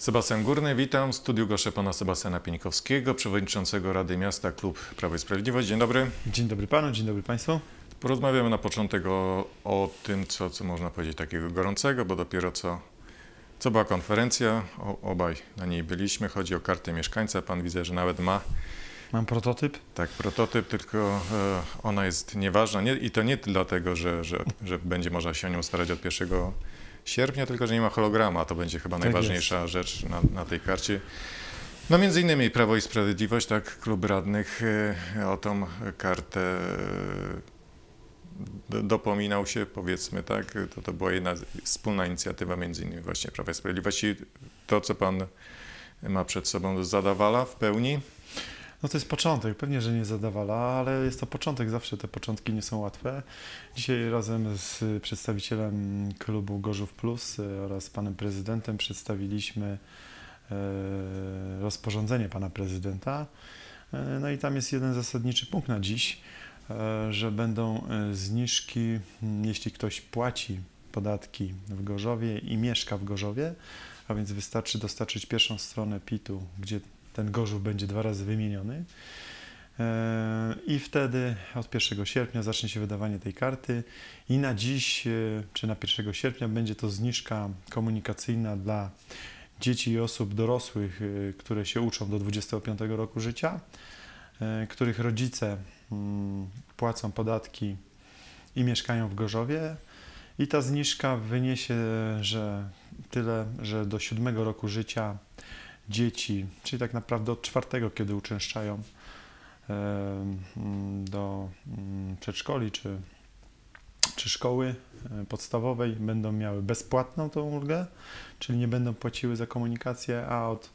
Sebastian Górny, witam. W studiu goszczę pana Sebastiana Pienikowskiego, przewodniczącego Rady Miasta Klub Prawo i Sprawiedliwość. Dzień dobry. Dzień dobry panu, dzień dobry państwu. Porozmawiamy na początek o tym, co można powiedzieć takiego gorącego, bo dopiero co była konferencja, obaj na niej byliśmy. Chodzi o kartę mieszkańca. Pan widzę, że nawet ma. Mam prototyp? Tak, prototyp, tylko ona jest nieważna i to nie dlatego, że będzie można się o nią starać od 1 sierpnia, tylko że nie ma holograma. To będzie chyba najważniejsza rzecz na tej karcie. No między innymi Prawo i Sprawiedliwość, tak, klub radnych o tą kartę dopominał się, powiedzmy tak. To była jedna wspólna inicjatywa między innymi właśnie Prawa i Sprawiedliwości. To, co pan ma przed sobą, zadawala w pełni? No to jest początek, pewnie, że nie zadawala, ale jest to początek, zawsze te początki nie są łatwe. Dzisiaj razem z przedstawicielem klubu Gorzów Plus oraz panem prezydentem przedstawiliśmy rozporządzenie pana prezydenta. No i tam jest jeden zasadniczy punkt na dziś, że będą zniżki, jeśli ktoś płaci podatki w Gorzowie i mieszka w Gorzowie, a więc wystarczy dostarczyć pierwszą stronę PIT-u, gdzie ten Gorzów będzie 2 razy wymieniony i wtedy od 1 sierpnia zacznie się wydawanie tej karty i na dziś, czy na 1 sierpnia będzie to zniżka komunikacyjna dla dzieci i osób dorosłych, które się uczą do 25 roku życia, których rodzice płacą podatki i mieszkają w Gorzowie. I ta zniżka wyniesie, że tyle, że do 7 roku życia dzieci, czyli tak naprawdę od 4, kiedy uczęszczają do przedszkoli czy szkoły podstawowej, będą miały bezpłatną tą ulgę, czyli nie będą płaciły za komunikację, a od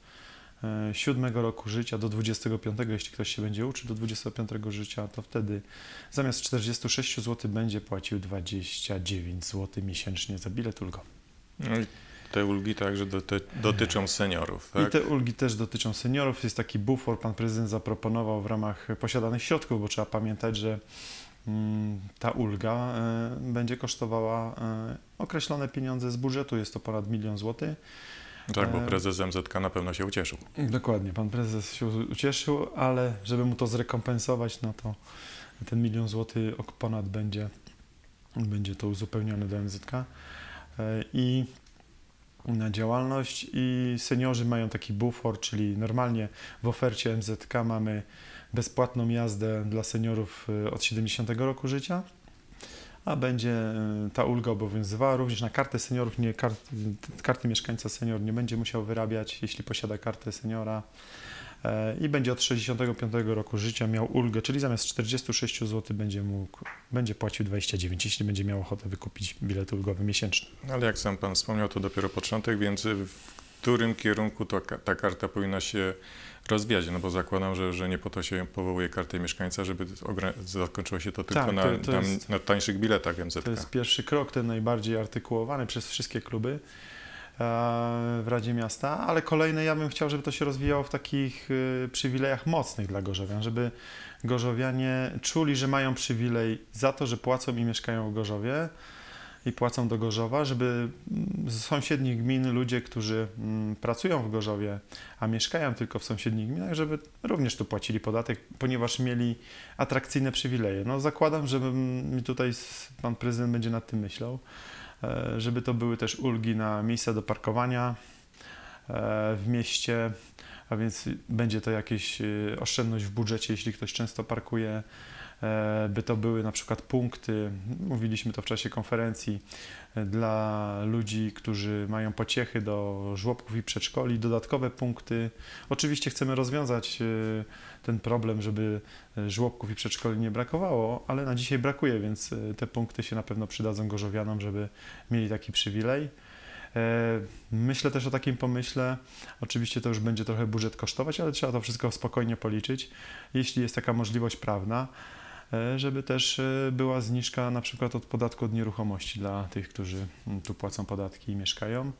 7 roku życia do 25, jeśli ktoś się będzie uczył do 25 życia, to wtedy zamiast 46 zł będzie płacił 29 zł miesięcznie za bilet ulgowy. No i te ulgi także dotyczą seniorów, tak? I te ulgi też dotyczą seniorów. Jest taki bufor, pan prezydent zaproponował w ramach posiadanych środków, bo trzeba pamiętać, że ta ulga będzie kosztowała określone pieniądze z budżetu, jest to ponad 1 000 000 złotych. Tak, bo prezes MZK na pewno się ucieszył. Dokładnie, pan prezes się ucieszył, ale żeby mu to zrekompensować, no to ten 1 000 000 złotych ponad będzie to uzupełnione do MZK. I na działalność i seniorzy mają taki bufor, czyli normalnie w ofercie MZK mamy bezpłatną jazdę dla seniorów od 70 roku życia, a będzie ta ulga obowiązywała również na kartę seniorów, karty mieszkańca senior nie będzie musiał wyrabiać, jeśli posiada kartę seniora i będzie od 65 roku życia miał ulgę, czyli zamiast 46 zł będzie płacił 29, jeśli będzie miał ochotę wykupić bilet ulgowy miesięczny. Ale jak sam pan wspomniał, to dopiero początek, więc w którym kierunku ta karta powinna się rozwijać? No bo zakładam, że nie po to się powołuje kartę mieszkańca, żeby zakończyło się to tylko na tańszych biletach MZK. To jest pierwszy krok, ten najbardziej artykułowany przez wszystkie kluby w Radzie Miasta, ale kolejne ja bym chciał, żeby to się rozwijało w takich przywilejach mocnych dla gorzowian, żeby gorzowianie czuli, że mają przywilej za to, że płacą i mieszkają w Gorzowie i płacą do Gorzowa, żeby z sąsiednich gmin ludzie, którzy pracują w Gorzowie, a mieszkają tylko w sąsiednich gminach, żeby również tu płacili podatek, ponieważ mieli atrakcyjne przywileje. No zakładam, że tutaj pan prezydent będzie nad tym myślał, żeby to były też ulgi na miejsca do parkowania w mieście, a więc będzie to jakieś oszczędność w budżecie, jeśli ktoś często parkuje, by to były na przykład punkty, mówiliśmy to w czasie konferencji, dla ludzi, którzy mają pociechy do żłobków i przedszkoli, dodatkowe punkty. Oczywiście chcemy rozwiązać ten problem, żeby żłobków i przedszkoli nie brakowało, ale na dzisiaj brakuje, więc te punkty się na pewno przydadzą gorzowianom, żeby mieli taki przywilej. Myślę też o takim pomyśle, oczywiście to już będzie trochę budżet kosztować, ale trzeba to wszystko spokojnie policzyć, jeśli jest taka możliwość prawna, żeby też była zniżka na przykład od podatku od nieruchomości dla tych, którzy tu płacą podatki i mieszkają.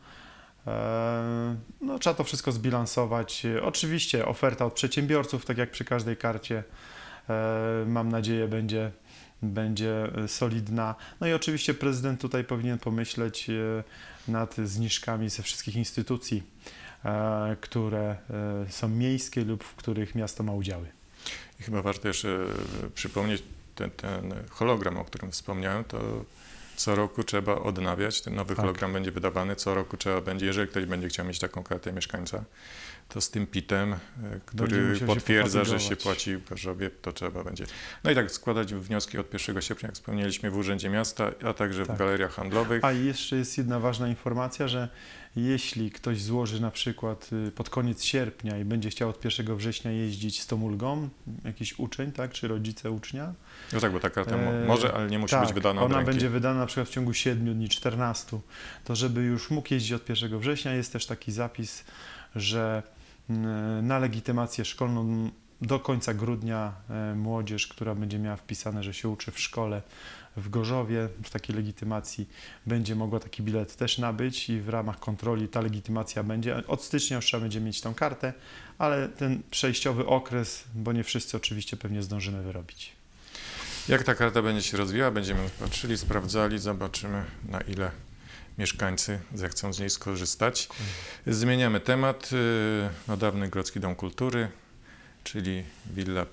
No, trzeba to wszystko zbilansować. Oczywiście oferta od przedsiębiorców, tak jak przy każdej karcie, mam nadzieję będzie solidna. No i oczywiście prezydent tutaj powinien pomyśleć nad zniżkami ze wszystkich instytucji które są miejskie lub w których miasto ma udziały. I chyba warto jeszcze przypomnieć ten hologram, o którym wspomniałem, to co roku trzeba odnawiać, ten nowy hologram będzie wydawany, co roku trzeba będzie, jeżeli ktoś będzie chciał mieć taką kartę mieszkańca, to z tym PIT-em, który potwierdza, że się płaci w Gorzowie, to trzeba będzie. No i tak składać wnioski od 1 sierpnia, jak wspomnieliśmy, w Urzędzie Miasta, a także w galeriach handlowych. A jeszcze jest jedna ważna informacja, że jeśli ktoś złoży na przykład pod koniec sierpnia i będzie chciał od 1 września jeździć z tą ulgą, jakiś uczeń, tak, czy rodzice ucznia. No tak, bo ta karta może, ale nie musi być wydana od ona ręki. będzie wydana na przykład w ciągu 7 dni, 14, to żeby już mógł jeździć od 1 września, jest też taki zapis, że na legitymację szkolną do końca grudnia młodzież, która będzie miała wpisane, że się uczy w szkole w Gorzowie, w takiej legitymacji będzie mogła taki bilet też nabyć i w ramach kontroli ta legitymacja będzie. Od stycznia już trzeba będzie mieć tą kartę, ale ten przejściowy okres, bo nie wszyscy oczywiście pewnie zdążymy wyrobić. Jak ta karta będzie się rozwijała, będziemy patrzyli, sprawdzali, zobaczymy, na ile mieszkańcy zechcą z niej skorzystać. Zmieniamy temat. No, dawny Grodzki Dom Kultury, czyli willa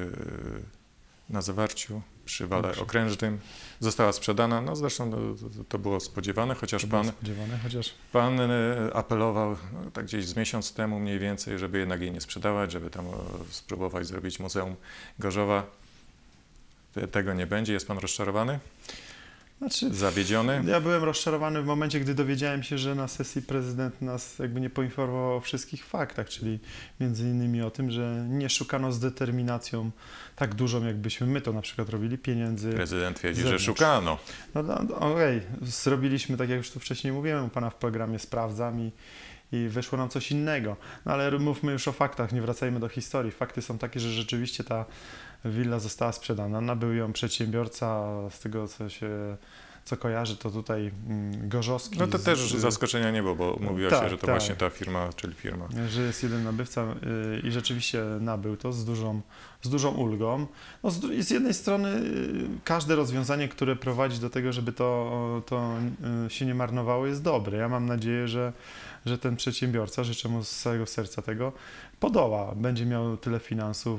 na Zawarciu, przy Wale Okrężnym, została sprzedana. No zresztą to było spodziewane, chociaż pan apelował tak gdzieś z miesiąc temu mniej więcej, żeby jednak jej nie sprzedawać, żeby tam spróbować zrobić Muzeum Gorzowa. Tego nie będzie. Jest pan rozczarowany? Zawiedziony? Ja byłem rozczarowany w momencie, gdy dowiedziałem się, że na sesji prezydent nas jakby nie poinformował o wszystkich faktach, czyli między innymi o tym, że nie szukano z determinacją tak dużą, jakbyśmy my to na przykład robili, pieniędzy. Prezydent twierdzi, że szukano. Okej, zrobiliśmy, tak jak już tu wcześniej mówiłem, u pana w programie Sprawdzam i wyszło nam coś innego. No ale mówmy już o faktach, nie wracajmy do historii. Fakty są takie, że rzeczywiście ta willa została sprzedana. Nabył ją przedsiębiorca, z tego co kojarzy, to tutaj Gorzowski. No to też zaskoczenia nie było, bo mówiło się, że to właśnie ta firma, czyli firma. Że jest jeden nabywca i rzeczywiście nabył to z dużą ulgą. No z jednej strony każde rozwiązanie, które prowadzi do tego, żeby to się nie marnowało, jest dobre. Ja mam nadzieję, że ten przedsiębiorca, życzę mu z całego serca tego, podoła, będzie miał tyle finansów,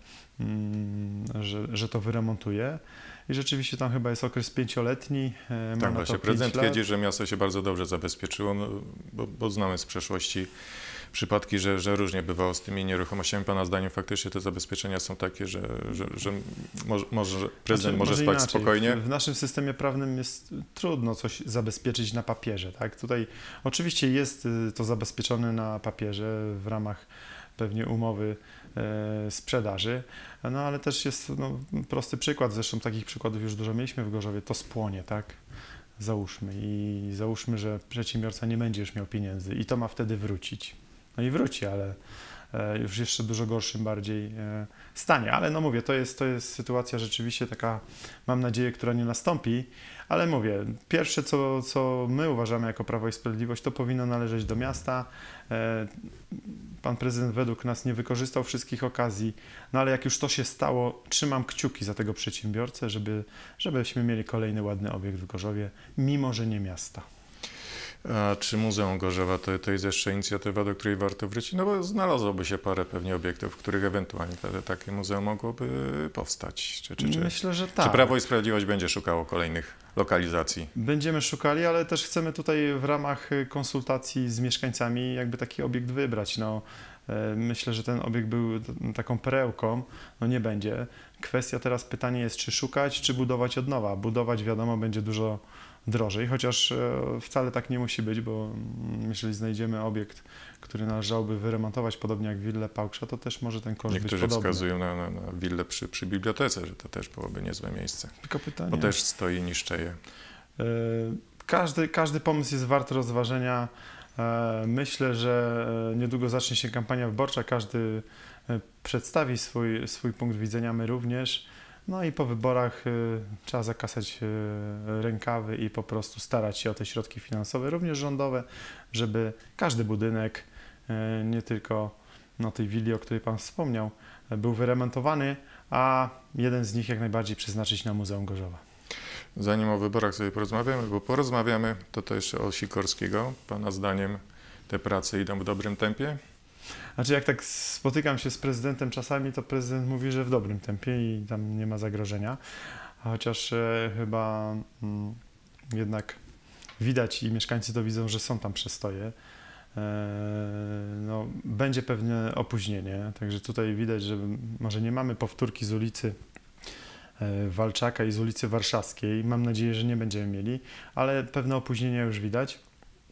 że to wyremontuje. I rzeczywiście tam chyba jest okres 5-letni. Tak, właśnie prezydent twierdzi, że miasto się bardzo dobrze zabezpieczyło, no, bo znamy z przeszłości przypadki, że różnie bywało z tymi nieruchomościami. Pana zdaniem faktycznie te zabezpieczenia są takie, że może prezydent może spać inaczej. Spokojnie? W naszym systemie prawnym jest trudno coś zabezpieczyć na papierze. Tak? Tutaj oczywiście jest to zabezpieczone na papierze w ramach pewnie umowy sprzedaży, no ale też jest prosty przykład, zresztą takich przykładów już dużo mieliśmy w Gorzowie, to spłonie, tak? Załóżmy, że przedsiębiorca nie będzie już miał pieniędzy i to ma wtedy wrócić. No i wróci, ale już jeszcze dużo gorszym bardziej stanie. Ale no mówię, to jest sytuacja rzeczywiście taka, mam nadzieję, która nie nastąpi, ale mówię, pierwsze co my uważamy jako Prawo i Sprawiedliwość, to powinno należeć do miasta. Pan prezydent według nas nie wykorzystał wszystkich okazji, no ale jak już to się stało, trzymam kciuki za tego przedsiębiorcę, żebyśmy mieli kolejny ładny obiekt w Gorzowie, mimo że nie miasta. A czy Muzeum Gorzowa to jest jeszcze inicjatywa, do której warto wrócić? No bo znalazłoby się parę pewnie obiektów, w których ewentualnie takie muzeum mogłoby powstać. Myślę, że tak. Czy Prawo i Sprawiedliwość będzie szukało kolejnych lokalizacji? Będziemy szukali, ale też chcemy tutaj w ramach konsultacji z mieszkańcami jakby taki obiekt wybrać. No, myślę, że ten obiekt był taką perełką, no nie będzie. Kwestia teraz, pytanie jest, czy szukać, czy budować od nowa. Budować wiadomo będzie dużo drożej, chociaż wcale tak nie musi być, bo jeżeli znajdziemy obiekt, który należałoby wyremontować, podobnie jak willę Pałksza, to też może ten koszt być podobny. Niektórzy wskazują na willę przy bibliotece, że to też byłoby niezłe miejsce. Tylko pytanie. Bo też stoi, niszczeje. Każdy pomysł jest wart rozważenia. Myślę, że niedługo zacznie się kampania wyborcza, każdy przedstawi swój punkt widzenia, my również. No i po wyborach trzeba zakasać rękawy i po prostu starać się o te środki finansowe, również rządowe, żeby każdy budynek, nie tylko tej willi, o której Pan wspomniał, był wyremontowany, a jeden z nich jak najbardziej przeznaczyć na Muzeum Gorzowa. Zanim o wyborach sobie porozmawiamy, to jeszcze o Sikorskiego. Pana zdaniem te prace idą w dobrym tempie? Znaczy jak tak spotykam się z prezydentem czasami, to prezydent mówi, że w dobrym tempie i tam nie ma zagrożenia, a chociaż chyba jednak widać i mieszkańcy to widzą, że są tam przestoje. No, będzie pewne opóźnienie, także tutaj widać, że może nie mamy powtórki z ulicy Walczaka i z ulicy Warszawskiej. Mam nadzieję, że nie będziemy mieli, ale pewne opóźnienia już widać.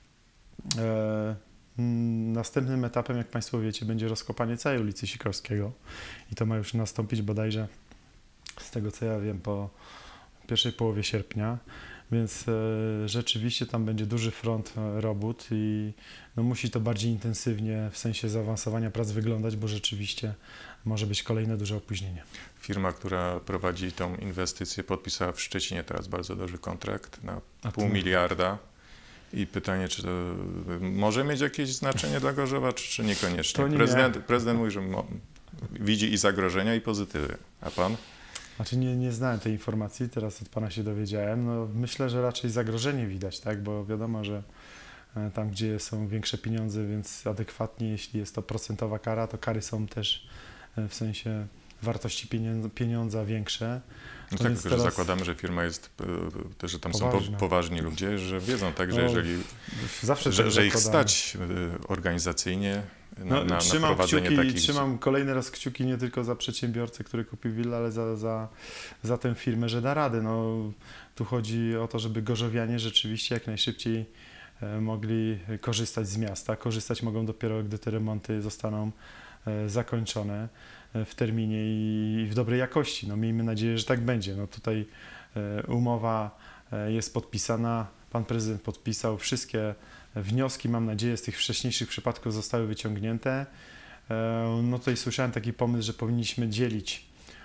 Następnym etapem, jak Państwo wiecie, będzie rozkopanie całej ulicy Sikorskiego i to ma już nastąpić bodajże, z tego co ja wiem, po pierwszej połowie sierpnia, więc rzeczywiście tam będzie duży front robót i no, musi to bardziej intensywnie w sensie zaawansowania prac wyglądać, bo rzeczywiście może być kolejne duże opóźnienie. Firma, która prowadzi tą inwestycję, podpisała w Szczecinie teraz bardzo duży kontrakt na $0,5 miliarda. I pytanie, czy to może mieć jakieś znaczenie dla Gorzowa, czy niekoniecznie? Prezydent mówi, że widzi i zagrożenia, i pozytywy. A pan? Znaczy nie znałem tej informacji, teraz od pana się dowiedziałem. No, myślę, że raczej zagrożenie widać, tak? Bo wiadomo, że tam, gdzie są większe pieniądze, więc adekwatnie, jeśli jest to procentowa kara, to kary są też w sensie wartości pieniądza większe. No tak, tylko że zakładamy, że firma jest, że tam poważna. Są poważni ludzie, że wiedzą tak, że jeżeli że ich stać organizacyjnie na prowadzenie takich... Trzymam kolejny raz kciuki nie tylko za przedsiębiorcę, który kupił willę, ale za tę firmę, że da radę. No, tu chodzi o to, żeby gorzowianie rzeczywiście jak najszybciej mogli korzystać z miasta. Korzystać mogą dopiero, gdy te remonty zostaną zakończone w terminie i w dobrej jakości. No, miejmy nadzieję, że tak będzie. No, tutaj umowa jest podpisana, pan prezydent podpisał, wszystkie wnioski, mam nadzieję, z tych wcześniejszych przypadków zostały wyciągnięte. No tutaj słyszałem taki pomysł, że powinniśmy dzielić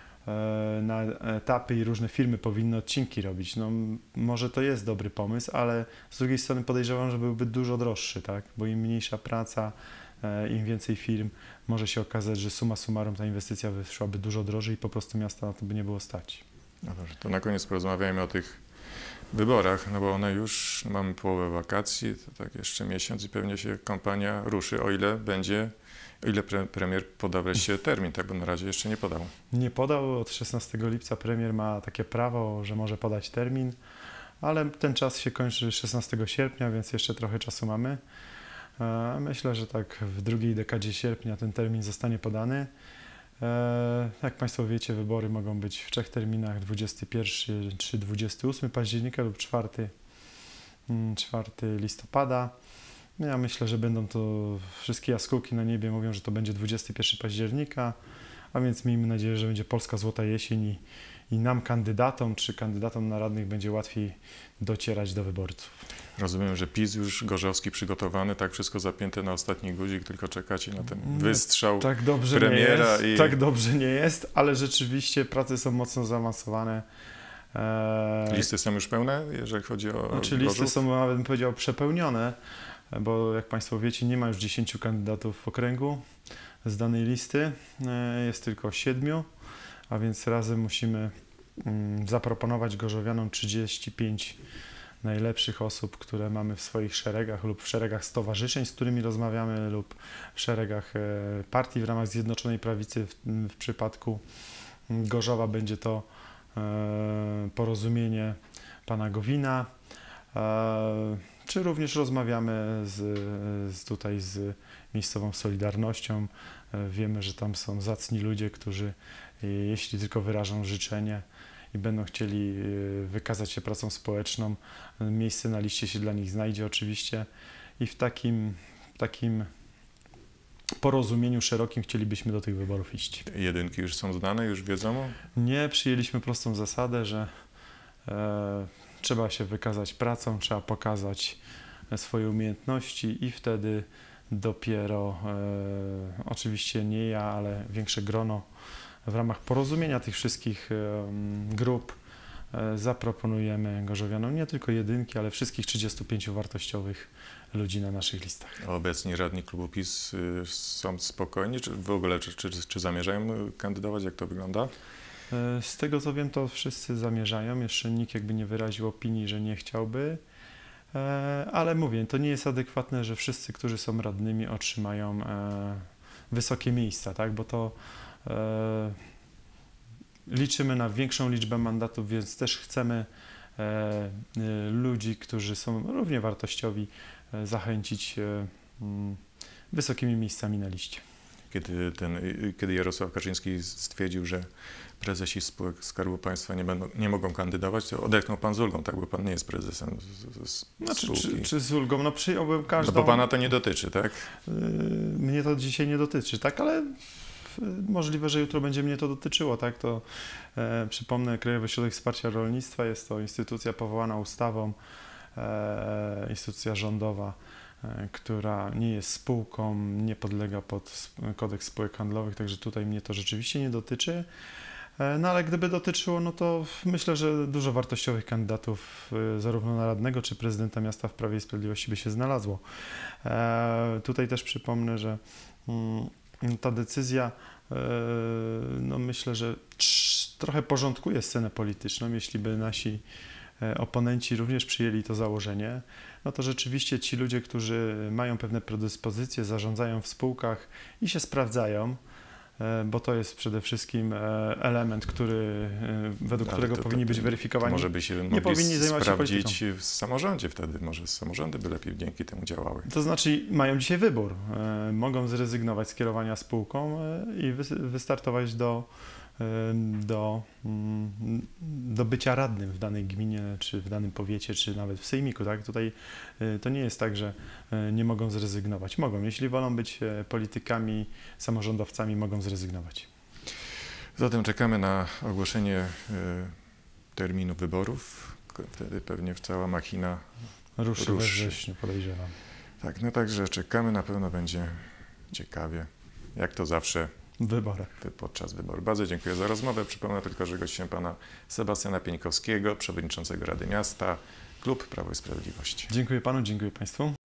na etapy i różne firmy powinny odcinki robić. No, może to jest dobry pomysł, ale z drugiej strony podejrzewam, że byłby dużo droższy, tak? Bo im mniejsza praca, im więcej firm, może się okazać, że summa summarum ta inwestycja wyszłaby dużo drożej i po prostu miasta na to by nie było stać. No dobrze, to na koniec porozmawiajmy o tych wyborach, no bo one już, mamy połowę wakacji, to tak jeszcze miesiąc i pewnie się kampania ruszy, o ile premier poda wreszcie termin, tak, bo na razie jeszcze nie podał. Nie podał, od 16 lipca premier ma takie prawo, że może podać termin, ale ten czas się kończy 16 sierpnia, więc jeszcze trochę czasu mamy. Myślę, że tak w drugiej dekadzie sierpnia ten termin zostanie podany. Jak Państwo wiecie, wybory mogą być w 3 terminach, 21 czy 28 października lub 4 listopada. Ja myślę, że będą to wszystkie jaskółki na niebie mówią, że to będzie 21 października, a więc miejmy nadzieję, że będzie polska złota jesień i nam kandydatom czy kandydatom na radnych będzie łatwiej docierać do wyborców. Rozumiem, że PiS już gorzowski przygotowany, tak wszystko zapięte na ostatni guzik, tylko czekacie na ten wystrzał tak dobrze premiera. Nie jest, tak dobrze nie jest, ale rzeczywiście prace są mocno zaawansowane. Listy są już pełne, jeżeli chodzi o Znaczy listy są, nawet bym powiedział, przepełnione, bo jak Państwo wiecie, nie ma już 10 kandydatów w okręgu z danej listy, jest tylko 7, a więc razem musimy zaproponować gorzowianom 35 najlepszych osób, które mamy w swoich szeregach lub w szeregach stowarzyszeń, z którymi rozmawiamy, lub w szeregach partii w ramach Zjednoczonej Prawicy. W przypadku Gorzowa będzie to Porozumienie pana Gowina, czy również rozmawiamy tutaj z miejscową Solidarnością. Wiemy, że tam są zacni ludzie, którzy jeśli tylko wyrażą życzenie i będą chcieli wykazać się pracą społeczną, miejsce na liście się dla nich znajdzie oczywiście i w takim porozumieniu szerokim chcielibyśmy do tych wyborów iść. Jedynki już są znane, już wiedzą? Nie, przyjęliśmy prostą zasadę, że trzeba się wykazać pracą, trzeba pokazać swoje umiejętności i wtedy dopiero, oczywiście nie ja, ale większe grono w ramach porozumienia tych wszystkich grup zaproponujemy gorzowianom nie tylko jedynki, ale wszystkich 35 wartościowych ludzi na naszych listach. A obecni radni klubu PiS są spokojni, czy w ogóle czy zamierzają kandydować? Jak to wygląda? Z tego co wiem, to wszyscy zamierzają. Jeszcze nikt jakby nie wyraził opinii, że nie chciałby. Ale mówię, to nie jest adekwatne, że wszyscy, którzy są radnymi, otrzymają wysokie miejsca, tak? Bo to liczymy na większą liczbę mandatów, więc też chcemy ludzi, którzy są równie wartościowi, zachęcić wysokimi miejscami na liście. Kiedy Jarosław Kaczyński stwierdził, że prezesi spółek Skarbu Państwa nie mogą kandydować, to odetchnął pan z ulgą, tak? Bo pan nie jest prezesem spółki. Czy z ulgą? No przyjąłbym każdą... No bo pana to nie dotyczy, tak? Mnie to dzisiaj nie dotyczy, tak? Ale możliwe, że jutro będzie mnie to dotyczyło, tak? To przypomnę, Krajowy Ośrodek Wsparcia Rolnictwa jest to instytucja powołana ustawą, instytucja rządowa, która nie jest spółką, nie podlega pod kodeks spółek handlowych, także tutaj mnie to rzeczywiście nie dotyczy. No ale gdyby dotyczyło, no to myślę, że dużo wartościowych kandydatów zarówno na radnego czy prezydenta miasta w Prawie i Sprawiedliwości by się znalazło. Tutaj też przypomnę, że ta decyzja, no myślę, że trochę porządkuje scenę polityczną, jeśli by nasi oponenci również przyjęli to założenie, no to rzeczywiście ci ludzie, którzy mają pewne predyspozycje, zarządzają w spółkach i się sprawdzają, bo to jest przede wszystkim element, według którego powinni być weryfikowani. Może by się nie powinni zajmować się polityką. Sprawdzić w samorządzie wtedy, może samorządy by lepiej dzięki temu działały. To znaczy mają dzisiaj wybór. Mogą zrezygnować z kierowania spółką i wystartować do bycia radnym w danej gminie, czy w danym powiecie, czy nawet w sejmiku. Tak? Tutaj to nie jest tak, że nie mogą zrezygnować. Mogą. Jeśli wolą być politykami, samorządowcami, mogą zrezygnować. Zatem czekamy na ogłoszenie terminu wyborów. Wtedy pewnie cała machina ruszy. We wrześniu, podejrzewam. Tak, no także czekamy. Na pewno będzie ciekawie, jak to zawsze podczas wyborów. Bardzo dziękuję za rozmowę. Przypomnę tylko, że gościem pana Sebastiana Pieńkowskiego, przewodniczącego Rady Miasta, Klub Prawo i Sprawiedliwość. Dziękuję panu, dziękuję państwu.